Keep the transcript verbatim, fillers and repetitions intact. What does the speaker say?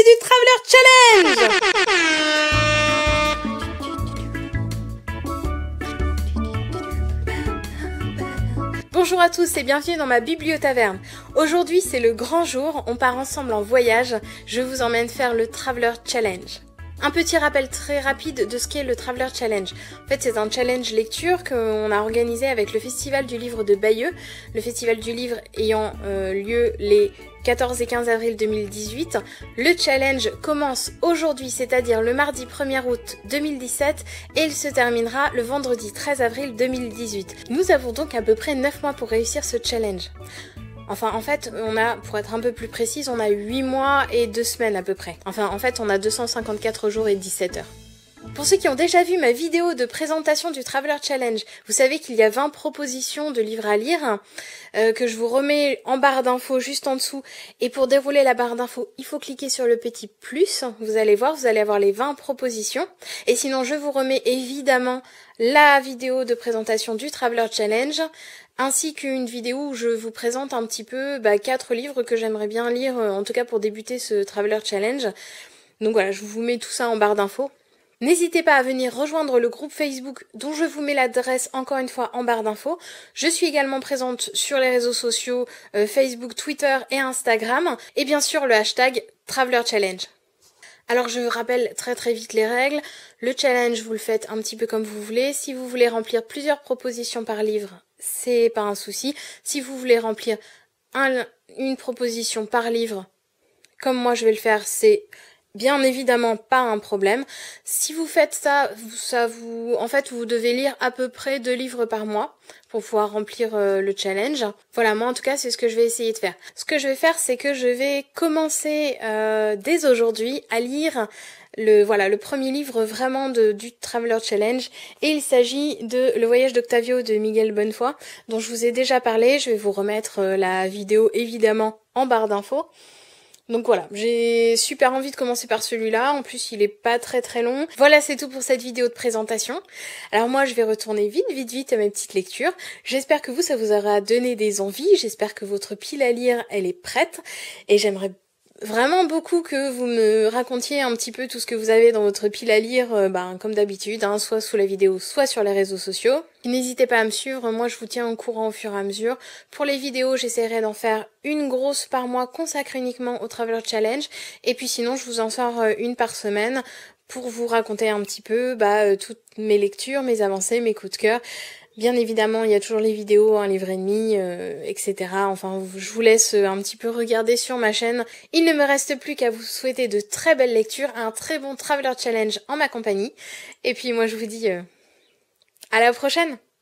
du Traveler Challenge! Bonjour à tous et bienvenue dans ma bibliotaverne. Aujourd'hui c'est le grand jour, on part ensemble en voyage, je vous emmène faire le Traveler Challenge. Un petit rappel très rapide de ce qu'est le Traveler Challenge. En fait, c'est un challenge lecture qu'on a organisé avec le Festival du Livre de Bayeux, le Festival du Livre ayant euh, lieu les quatorze et quinze avril deux mille dix-huit. Le challenge commence aujourd'hui, c'est-à-dire le mardi premier août deux mille dix-sept, et il se terminera le vendredi treize avril deux mille dix-huit. Nous avons donc à peu près neuf mois pour réussir ce challenge. Enfin, en fait, on a, pour être un peu plus précise, on a huit mois et deux semaines à peu près. Enfin, en fait, on a deux cent cinquante-quatre jours et dix-sept heures. Pour ceux qui ont déjà vu ma vidéo de présentation du Traveler Challenge, vous savez qu'il y a vingt propositions de livres à lire, euh, que je vous remets en barre d'infos juste en dessous. Et pour dérouler la barre d'infos, il faut cliquer sur le petit plus. Vous allez voir, vous allez avoir les vingt propositions. Et sinon, je vous remets évidemment la vidéo de présentation du Traveler Challenge, ainsi qu'une vidéo où je vous présente un petit peu bah, quatre livres que j'aimerais bien lire, en tout cas pour débuter ce Traveler Challenge. Donc voilà, je vous mets tout ça en barre d'infos. N'hésitez pas à venir rejoindre le groupe Facebook dont je vous mets l'adresse encore une fois en barre d'infos. Je suis également présente sur les réseaux sociaux euh, Facebook, Twitter et Instagram. Et bien sûr le hashtag Traveler Challenge. Alors je rappelle très très vite les règles. Le challenge, vous le faites un petit peu comme vous voulez. Si vous voulez remplir plusieurs propositions par livre, c'est pas un souci. Si vous voulez remplir un, une proposition par livre, comme moi je vais le faire, c'est bien évidemment pas un problème. Si vous faites ça, ça vous, en fait, vous devez lire à peu près deux livres par mois pour pouvoir remplir euh, le challenge. Voilà, moi en tout cas, c'est ce que je vais essayer de faire. Ce que je vais faire, c'est que je vais commencer euh, dès aujourd'hui à lire le voilà le premier livre vraiment de, du Traveler Challenge, et il s'agit de Le Voyage d'Octavio de Miguel Bonnefoy, dont je vous ai déjà parlé. Je vais vous remettre euh, la vidéo évidemment en barre d'infos. Donc voilà, j'ai super envie de commencer par celui-là, en plus il est pas très très long. Voilà, c'est tout pour cette vidéo de présentation. Alors moi je vais retourner vite vite vite à mes petites lectures. J'espère que vous, ça vous aura donné des envies, j'espère que votre pile à lire elle est prête, et j'aimerais vraiment beaucoup que vous me racontiez un petit peu tout ce que vous avez dans votre pile à lire, euh, ben, comme d'habitude, hein, soit sous la vidéo, soit sur les réseaux sociaux. N'hésitez pas à me suivre, moi je vous tiens au courant au fur et à mesure. Pour les vidéos, j'essaierai d'en faire une grosse par mois consacrée uniquement au Traveler Challenge, et puis sinon je vous en sors une par semaine pour vous raconter un petit peu bah, euh, toutes mes lectures, mes avancées, mes coups de cœur. Bien évidemment, il y a toujours les vidéos, un livre et demi, euh, et cetera. Enfin, je vous laisse un petit peu regarder sur ma chaîne. Il ne me reste plus qu'à vous souhaiter de très belles lectures, un très bon Traveler Challenge en ma compagnie. Et puis moi, je vous dis euh, à la prochaine!